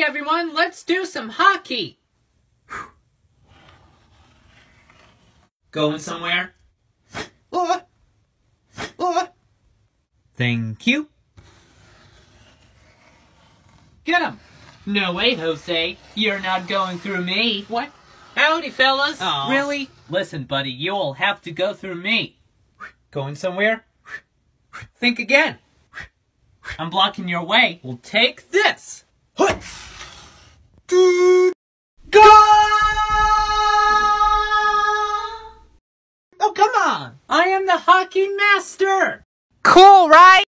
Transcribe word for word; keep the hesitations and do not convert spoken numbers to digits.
everyone, let's do some hockey. Going somewhere? Thank you. Get him. No way, Jose. You're not going through me. What? Howdy, fellas. Aww. Really? Listen, buddy, you'll have to go through me. Going somewhere? Think again. I'm blocking your way. Well, take this. Go! Oh, come on. I am the hockey master. Cool, right?